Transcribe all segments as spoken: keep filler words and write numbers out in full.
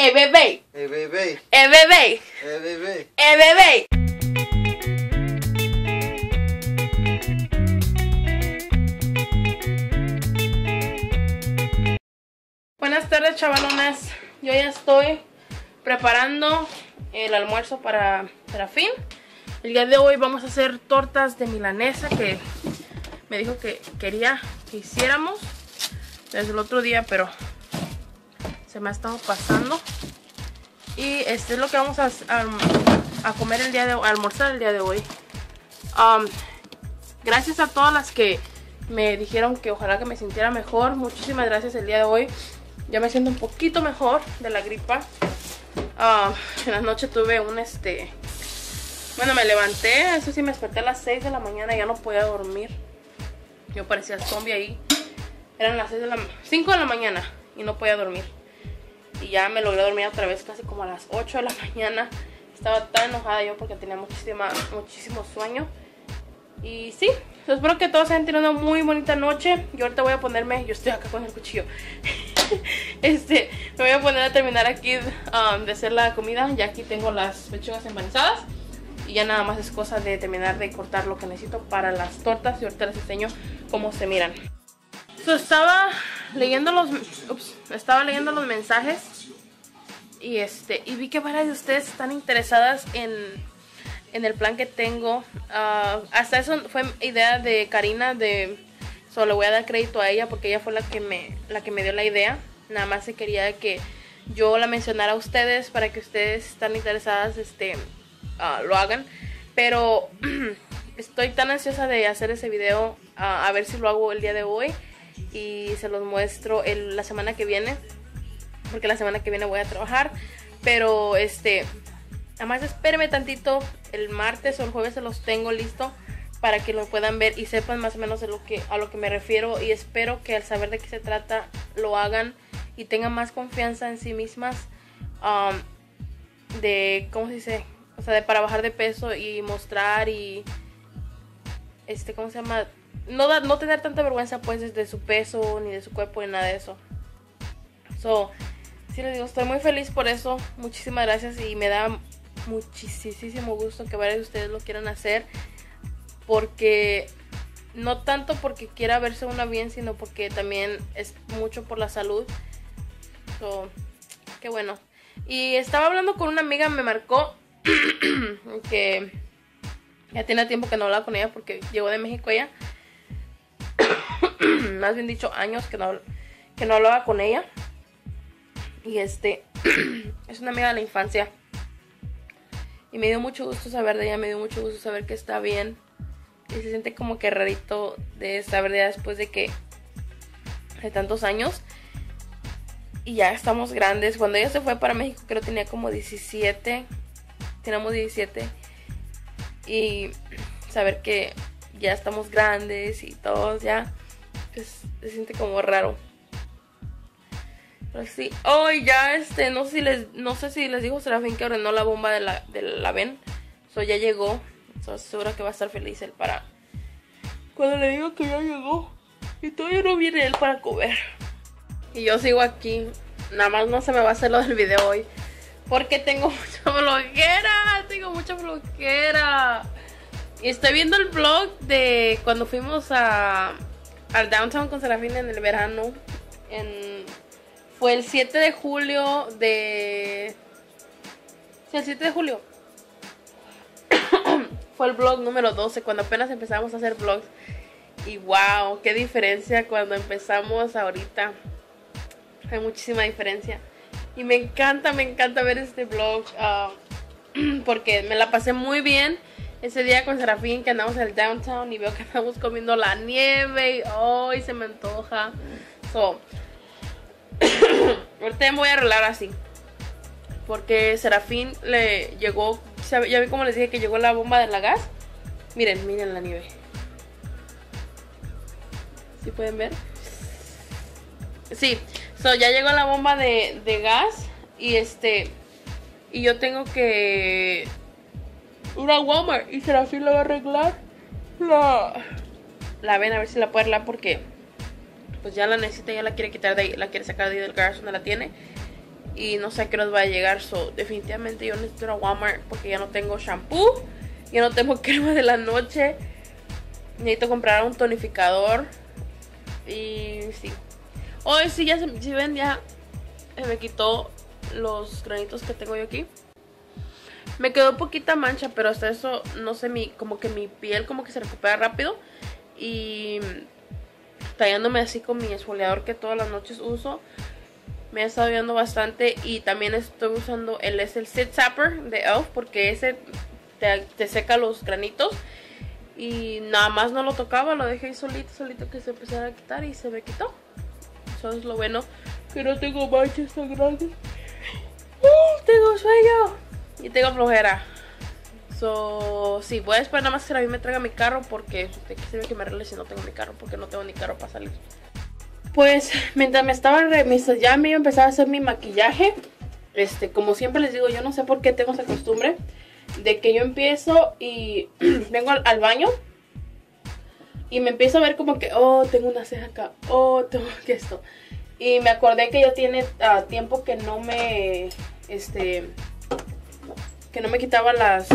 ¡Eh, bebé! ¡Eh, bebé! ¡Eh, bebé! ¡Eh, bebé! ¡Eh, bebé! Buenas tardes, chavalones. Yo ya estoy preparando el almuerzo para Serafín. El día de hoy vamos a hacer tortas de milanesa que me dijo que quería que hiciéramos desde el otro día, pero se me ha estado pasando. Y este es lo que vamos a, a, a comer el día de hoy, a almorzar el día de hoy. Um, gracias a todas las que me dijeron que ojalá que me sintiera mejor. Muchísimas gracias el día de hoy. Ya me siento un poquito mejor de la gripa. Uh, en la noche tuve un este... Bueno, me levanté, eso sí, me desperté a las seis de la mañana y ya no podía dormir. Yo parecía zombie ahí. Eran las seis de la... cinco de la mañana y no podía dormir. Y ya me logré dormir otra vez casi como a las ocho de la mañana. Estaba tan enojada yo porque tenía muchísima, muchísimo sueño. Y sí, espero que todos hayan tenido una muy bonita noche. Yo ahorita voy a ponerme, yo estoy acá con el cuchillo. Este, me voy a poner a terminar aquí um, de hacer la comida. Ya aquí tengo las pechugas empanizadas. Y ya nada más es cosa de terminar de cortar lo que necesito para las tortas. Y ahorita les enseño cómo se miran. So, estaba leyendo los ups, estaba leyendo los mensajes. Y este y vi que varias de ustedes están interesadas en, en el plan que tengo. Uh, hasta eso fue idea de Karina. De so, le voy a dar crédito a ella porque ella fue la que me, la que me dio la idea. Nada más se quería que yo la mencionara a ustedes para que ustedes están interesadas este uh, lo hagan. Pero estoy tan ansiosa de hacer ese video, uh, a ver si lo hago el día de hoy y se los muestro el, la semana que viene, porque la semana que viene voy a trabajar. Pero este además espérenme tantito, el martes o el jueves se los tengo listo para que lo puedan ver y sepan más o menos de lo que, a lo que me refiero. Y espero que al saber de qué se trata lo hagan y tengan más confianza en sí mismas, um, de, ¿cómo se dice? O sea, de para bajar de peso y mostrar y, este, ¿cómo se llama? No, da, no tener tanta vergüenza pues de su peso, ni de su cuerpo, ni nada de eso. So, sí les digo, estoy muy feliz por eso. Muchísimas gracias y me da muchísimo gusto que varios de ustedes lo quieran hacer. Porque, no tanto porque quiera verse una bien, sino porque también es mucho por la salud. So, qué bueno. Y estaba hablando con una amiga, me marcó que ya tiene tiempo que no hablaba con ella porque llegó de México ella. Más bien dicho, años que no, que no hablaba con ella. Y este es una amiga de la infancia. Y me dio mucho gusto saber de ella, me dio mucho gusto saber que está bien. Y se siente como que rarito de saber de ella después de que de tantos años. Y ya estamos grandes. Cuando ella se fue para México creo que tenía como diecisiete. Teníamos diecisiete. Y saber que ya estamos grandes y todos ya, pues se siente como raro. Pero sí, hoy oh, ya este, no sé si les, no sé si les dijo Serafín que ordenó la bomba de la, de la ven. So ya llegó. So, seguro que va a estar feliz él para cuando le digo que ya llegó. Y todavía no viene él para comer. Y yo sigo aquí. Nada más no se me va a hacer lo del video hoy porque tengo mucha flojera. Tengo mucha flojera. Y estoy viendo el vlog de cuando fuimos a al downtown con Serafín en el verano. En, fue el siete de julio de... Sí, el siete de julio. Fue el vlog número doce, cuando apenas empezamos a hacer vlogs. Y wow, qué diferencia cuando empezamos ahorita. Hay muchísima diferencia. Y me encanta, me encanta ver este vlog. Uh, porque me la pasé muy bien ese día con Serafín, que andamos en el downtown y veo que andamos comiendo la nieve y hoy oh, se me antoja. So, ahorita me voy a arreglar así porque Serafín le llegó, ya vi como les dije que llegó la bomba de la gas. Miren, miren la nieve. ¿Sí pueden ver? Sí, so ya llegó la bomba de, de gas. Y este y yo tengo que ir a Walmart y Serafín lo va a arreglar. La, la ven a ver si la puede arreglar porque pues ya la necesita, ya la quiere quitar de ahí, la quiere sacar de ahí del garage donde la tiene. y no sé a qué nos va a llegar. So, definitivamente yo necesito ir a Walmart porque ya no tengo shampoo, ya no tengo crema de la noche. Necesito comprar un tonificador. Y sí. Hoy sí, ya se, si ven, ya se me quitó los granitos que tengo yo aquí. Me quedó poquita mancha, pero hasta eso, no sé, mi, como que mi piel como que se recupera rápido. Y tallándome así con mi esfoliador que todas las noches uso, me ha estado ayudando bastante. Y también estoy usando el, es el Sit Zapper de Elf, porque ese te, te seca los granitos. Y nada más no lo tocaba, lo dejé ahí solito, solito que se empezara a quitar y se me quitó. Eso es lo bueno, que no tengo manchas tan grandes. ¡Uh! Tengo sueño y tengo flojera. So, sí, voy a esperar nada más que a mí me traiga mi carro, porque de qué sirve que me arregle si no tengo mi carro, porque no tengo ni carro para salir. Pues mientras me estaba, ya me iba a empezar a hacer mi maquillaje. Este, como siempre les digo, yo no sé por qué tengo esa costumbre de que yo empiezo y vengo al, al baño y me empiezo a ver como que, oh, tengo una ceja acá, oh, tengo que esto. Y me acordé que ya tiene uh, tiempo que no me, este, que no me quitaba las,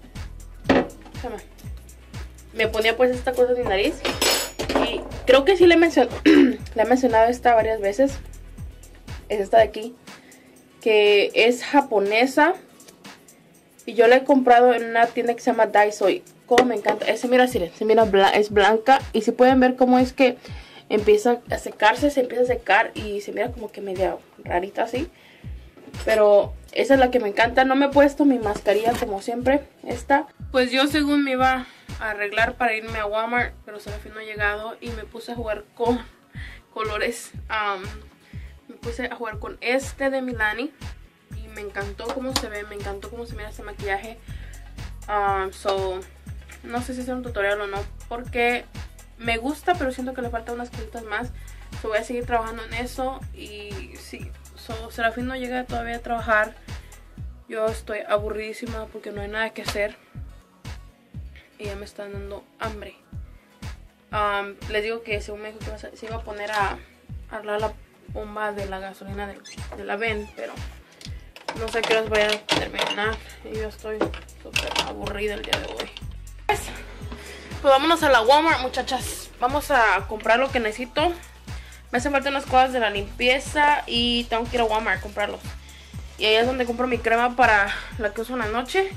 me ponía pues esta cosa en mi nariz. Y creo que sí le he, mencion le he mencionado esta varias veces. Es esta de aquí, que es japonesa. Y yo la he comprado en una tienda que se llama Daiso. Y como me encanta. Ese, mira, sí, se mira blan es blanca. Y si pueden ver cómo es que empieza a secarse, se empieza a secar. Y se mira como que media rarita así. Pero esa es la que me encanta. No me he puesto mi mascarilla como siempre. Esta. Pues yo según me iba a arreglar para irme a Walmart. Pero Serafín no ha llegado. Y me puse a jugar con colores. Um, me puse a jugar con este de Milani. Me encantó cómo se ve, me encantó cómo se mira este maquillaje. Um, so, no sé si hacer un tutorial o no, porque me gusta, pero siento que le faltan unas cositas más. So, voy a seguir trabajando en eso. Y sí, so, Serafín no llega todavía a trabajar. Yo estoy aburridísima porque no hay nada que hacer. Y ya me están dando hambre. Um, les digo que según me dijo que se iba a poner a arreglar la bomba de la gasolina de, de la Ven, pero no sé qué os voy a terminar. Y yo estoy súper aburrida el día de hoy. Pues, pues vámonos a la Walmart, muchachas. Vamos a comprar lo que necesito. Me hacen falta unas cosas de la limpieza. Y tengo que ir a Walmart a comprarlos. Y ahí es donde compro mi crema para la que uso en la noche.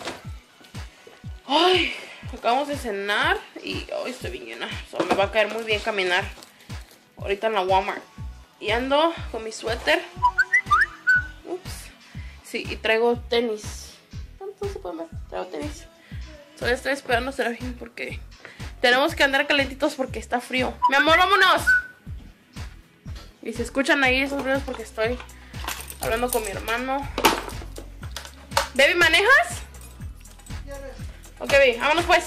Ay, acabamos de cenar. Y hoy estoy bien llena. So, me va a caer muy bien caminar ahorita en la Walmart. Y ando con mi suéter. Sí, y traigo tenis. ¿Cuánto se puede ver? Traigo tenis. Solo estoy esperando a Serafín porque tenemos que andar calentitos porque está frío. Mi amor, vámonos. Y se escuchan ahí esos ruidos porque estoy hablando con mi hermano. ¿Baby, manejas? Ok, baby, vámonos pues.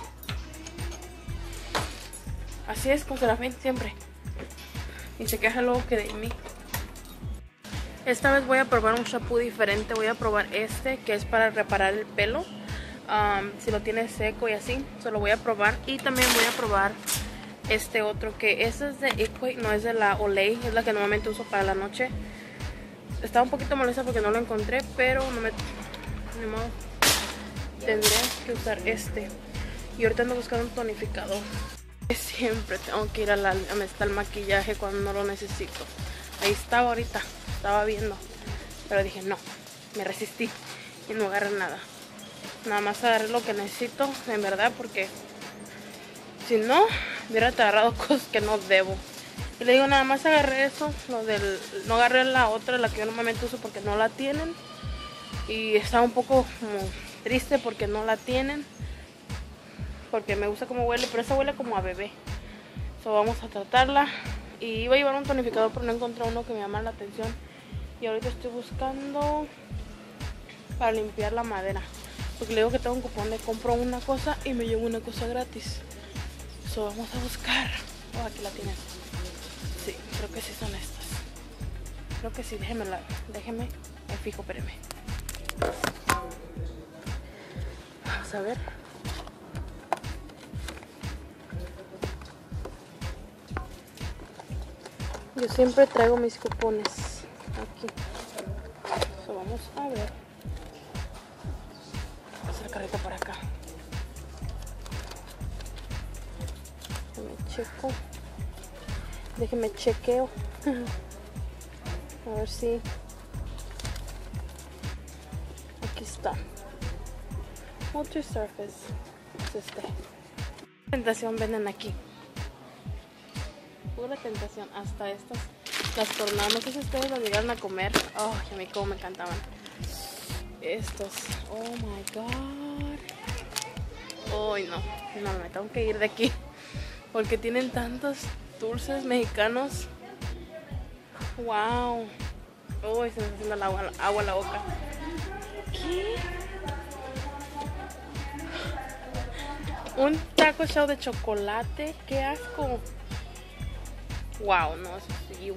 Así es con Serafín siempre. Y se queja luego que de mí. Esta vez voy a probar un shampoo diferente. Voy a probar este que es para reparar el pelo. Um, si lo tienes seco y así, se lo voy a probar. Y también voy a probar este otro que este es de Equate, no es de la Olay. Es la que normalmente uso para la noche. Estaba un poquito molesta porque no lo encontré, pero no me... Ni modo. Tendré que usar este. Y ahorita ando buscando un tonificador. Siempre tengo que ir a la, a donde está el maquillaje cuando no lo necesito. Ahí estaba ahorita. Estaba viendo, pero dije no, me resistí y no agarré nada. Nada más agarré lo que necesito, en verdad, porque si no, hubiera agarrado cosas que no debo. Y le digo, nada más agarré eso, lo del, no agarré la otra, la que yo normalmente uso porque no la tienen. Y estaba un poco como triste porque no la tienen, porque me gusta cómo huele, pero esa huele como a bebé. So, vamos a tratarla. Y iba a llevar un tonificador, pero no encontré uno que me llama la atención. Y ahorita estoy buscando para limpiar la madera, porque le digo que tengo un cupón de compro una cosa y me llevo una cosa gratis. So, vamos a buscar. Oh, aquí la tienen. Sí, creo que sí son estas. Creo que sí, déjeme la, déjeme, me fijo, espéreme. Vamos a ver. Yo siempre traigo mis cupones aquí. Vamos a ver. Voy a hacer el carrito por acá. Déjame checo. Déjeme chequeo. A ver si. Aquí está. Multi-surface. Es este. Tentación venden aquí. Pura tentación. Hasta estas. Las tornadas. No sé si ustedes las llegaron a comer. Oh, a mí como me encantaban. Estos. Oh my god. Oh, no. No, me tengo que ir de aquí. Porque tienen tantos dulces mexicanos. Wow. Oh, se me está haciendo el agua, agua a la boca. ¿Qué? Un taco shell de chocolate. Qué asco. Wow, no, eso sí.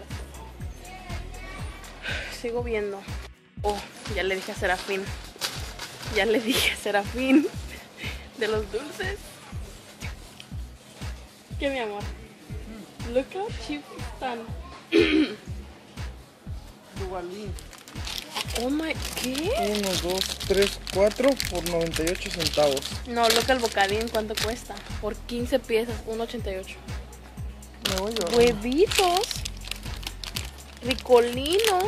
Sigo viendo. Oh, ya le dije a Serafín. Ya le dije a Serafín. De los dulces. ¿Qué, mi amor? Look how cheap están. Duvalín. Oh my, ¿qué? uno, dos, tres, cuatro por noventa y ocho centavos. No, loca el bocadín, ¿cuánto cuesta? Por quince piezas, uno ochenta y ocho. Me voy a Huevitos. Ricolino.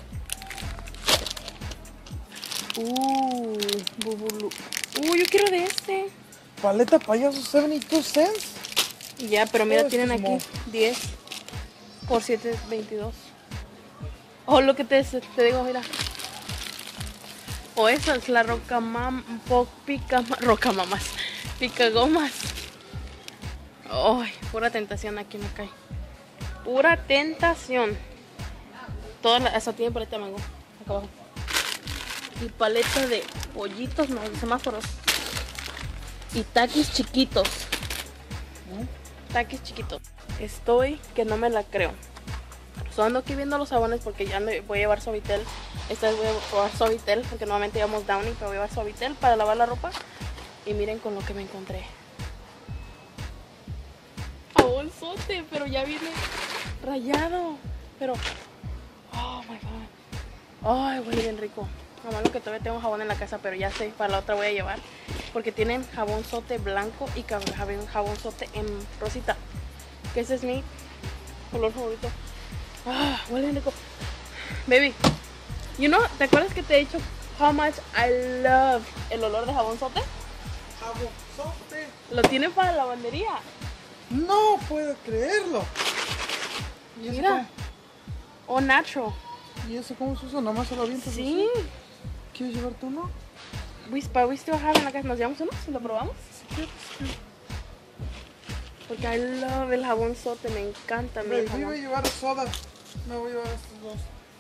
Uh, bubulú. Uh, yo quiero de este. Paleta payaso setenta y dos cents. Ya, pero mira, Oh, tienen este aquí es diez por siete, veintidós. Oh, lo que te, te digo, mira. O esa es la roca mam, po, pica, roca mamas, pica gomas. Ay, pura tentación aquí me cae. Pura tentación. Toda la, eso tiene paleta de mango, acá abajo. Y paleta de pollitos, no, de semáforos. Y taquis chiquitos. Taquis chiquitos. Estoy que no me la creo. So, ando aquí viendo los sabones porque ya me voy a llevar Suavitel. Esta vez voy a probar Suavitel porque normalmente llevamos Downy, pero voy a llevar Suavitel para lavar la ropa. Y miren con lo que me encontré. Jabonzote, pero ya viene rayado. Pero, oh my god. Ay, huele bien rico. Lo malo que todavía tengo jabón en la casa, pero ya sé, para la otra voy a llevar. Porque tienen jabonzote blanco y jabonzote en rosita. Que ese es mi color favorito. Ah, huele bien rico. Baby, you know, ¿te acuerdas que te he dicho how much I love el olor de jabonzote? Jabonzote. Lo tienen para la lavandería. No puedo creerlo. ¿Y eso Mira. O natural. cómo, ¿Y eso cómo se usa? ¿Nada más se lo avientas Sí. así? ¿Quieres llevarte uno? We, para we still have en la casa. ¿Nos llevamos uno? ¿Si lo probamos? Si quieres. Porque I love el jabonzote. Me encanta. Me Mi voy a jabón. llevar soda. Me voy a llevar estos dos.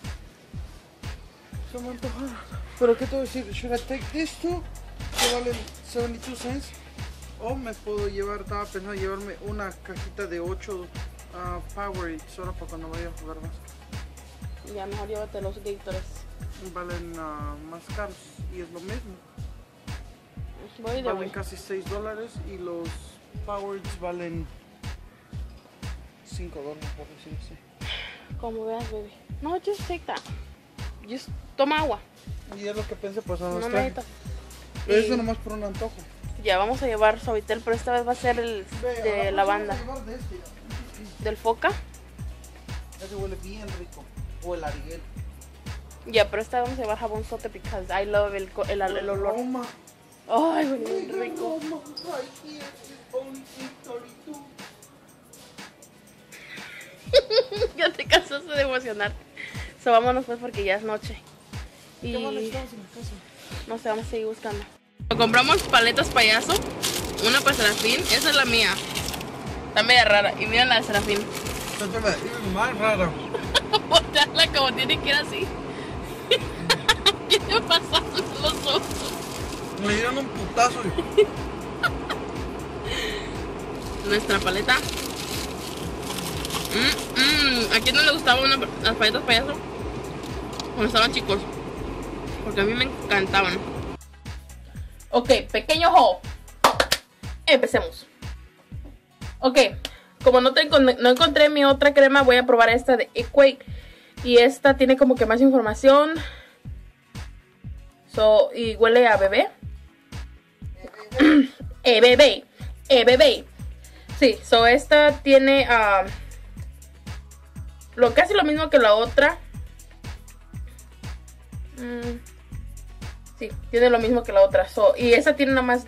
Se me antojaron. Pero ¿qué te voy a decir? Should I take this two? Que valen setenta y dos cents. O me puedo llevar, estaba pensando llevarme una cajita de ocho uh, Powerade solo para cuando vaya a jugar más. Ya, mejor llévate los Gators. Valen uh, más caros y es lo mismo. Voy de Valen güey. casi seis dólares y los Powerades valen cinco dólares, por decir así. Como veas, baby. No, just take that. Just toma agua. Y es lo que pensé, pues no No traje. necesitas. Pero Y- eso nomás por un antojo. Ya vamos a llevar Suavitel, pero esta vez va a ser el Ve, a de la próxima lavanda. voy a llevar de este. Del foca. Ese huele bien rico. O el Ariel. Ya, pero esta vez vamos a llevar jabonzote because I love el, co- el, el olor. Aroma. Ay, huele bien rico. Aroma right here is only eight thirty-two. Ya te cansaste de emocionar. So, vámonos pues porque ya es noche. Y ¿Qué más necesitamos en la casa? no sé, vamos a seguir buscando. Compramos paletas payaso. Una para Serafín. Esa es la mía. Está media rara. Y miren la de Serafín. Esta es más rara. Botarla como tiene que ir así. ¿Qué te pasa en los ojos? Me dieron un putazo. Y... Nuestra paleta. Mm, mm. ¿A quién no le gustaban una, las paletas payaso? Cuando estaban chicos. Porque a mí me encantaban. Ok, pequeño haul. Empecemos. Ok, como no, te, no encontré mi otra crema, voy a probar esta de Equate. Y esta tiene como que más información. So, y huele a bebé. Eh, bebé. Eh, bebé. Sí, so esta tiene uh, lo, casi lo mismo que la otra. Mm, sí, tiene lo mismo que la otra. So, y esta tiene nada más.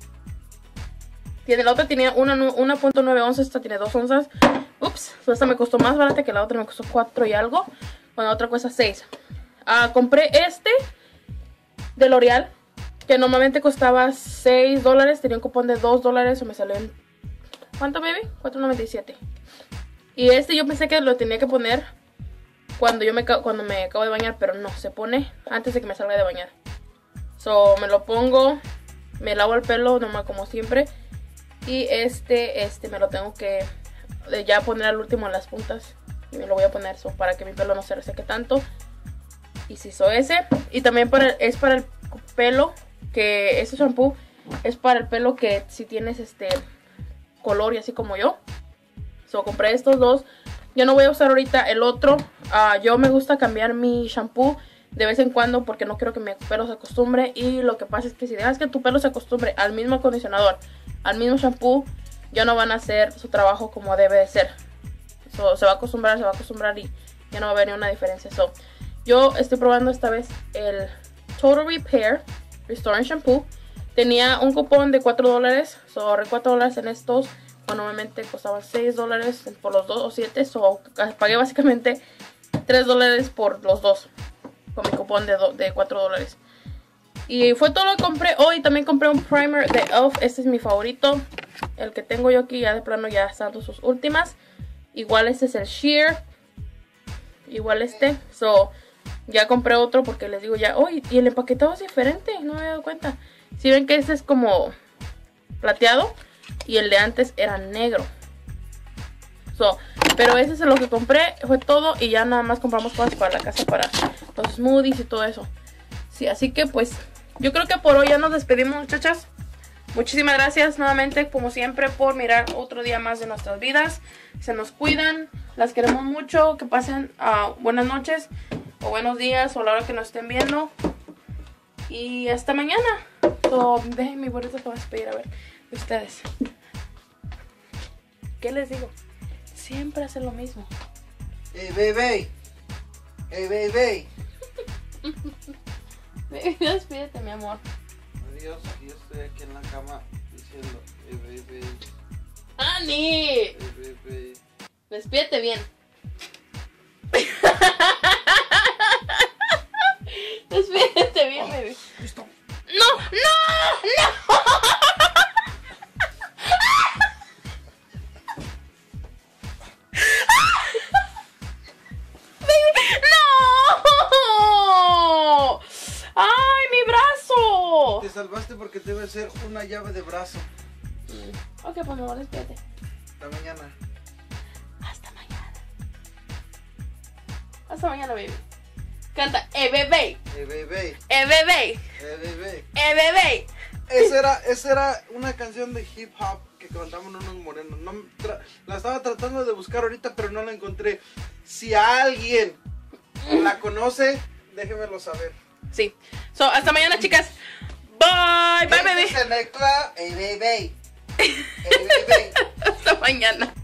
Tiene, la otra tenía uno punto nueve onzas, esta tiene dos onzas. Ups, so esta me costó más barata que la otra, me costó cuatro y algo. Bueno, la otra cuesta seis. Uh, compré este de L'Oreal, que normalmente costaba seis dólares. Tenía un cupón de dos dólares o me salió en... ¿Cuánto, baby? cuatro noventa y siete. Y este yo pensé que lo tenía que poner cuando yo me, cuando me acabo de bañar, pero no, se pone antes de que me salga de bañar. So, me lo pongo, me lavo el pelo, nomás como siempre. Y este, este me lo tengo que ya poner al último en las puntas. Y me lo voy a poner so, para que mi pelo no se reseque tanto. Y si hizo ese. Y también para, es para el pelo, que este shampoo es para el pelo que si tienes este color y así como yo. So compré estos dos. Yo no voy a usar ahorita el otro. Uh, yo me gusta cambiar mi shampoo de vez en cuando porque no quiero que mi pelo se acostumbre. Y lo que pasa es que si dejas que tu pelo se acostumbre al mismo acondicionador, al mismo shampoo, ya no van a hacer su trabajo como debe de ser. So, se va a acostumbrar, se va a acostumbrar y ya no va a haber ni una diferencia. So, yo estoy probando esta vez el Total Repair Restoring Shampoo. Tenía un cupón de cuatro dólares. So, ahorré cuatro dólares en estos. Bueno, normalmente costaban seis dólares por los dos o siete. So, pagué básicamente tres dólares por los dos. Con mi cupón de, de cuatro dólares. Y fue todo lo que compré. Hoy oh, también compré un primer de E L F. Este es mi favorito. El que tengo yo aquí ya de plano ya están sus últimas. Igual este es el Sheer. Igual este. So, ya compré otro porque les digo ya. Oh, y el empaquetado es diferente. No me había dado cuenta. Si ven que este es como plateado. Y el de antes era negro. So, pero ese es lo que compré. Fue todo. Y ya nada más compramos cosas para la casa. Para los smoothies y todo eso. Sí, así que pues yo creo que por hoy ya nos despedimos, muchachas. Muchísimas gracias nuevamente, como siempre, por mirar otro día más de nuestras vidas. Se nos cuidan, las queremos mucho. Que pasen uh, buenas noches o buenos días o a la hora que nos estén viendo. Y hasta mañana. So, dejen mi boleta para despedir, a ver, de ustedes. ¿Qué les digo? Siempre hacen lo mismo. Hey, baby. Hey, baby. Despídete, mi amor. Adiós, yo estoy aquí en la cama diciendo, hey, baby. ¡Ani! Hey, baby. Despídete bien. Despídete bien, baby. Listo. ¡No! ¡No! ¡No! Te salvaste porque debe ser una llave de brazo. Mm. Ok, pues me voy, despídete. Hasta mañana. Hasta mañana. Hasta mañana, baby. Canta, eh, bebé. Eh, bebé. Eh, bebé. Eh, bebé. Eh, bebé. Esa era, esa era una canción de hip hop que cantaban unos morenos. No, la estaba tratando de buscar ahorita, pero no la encontré. Si alguien la conoce, déjenmelo saber. Sí. So, hasta mañana, chicas. Bye. Bye, baby. Hey, baby. Hey, baby. Hasta mañana.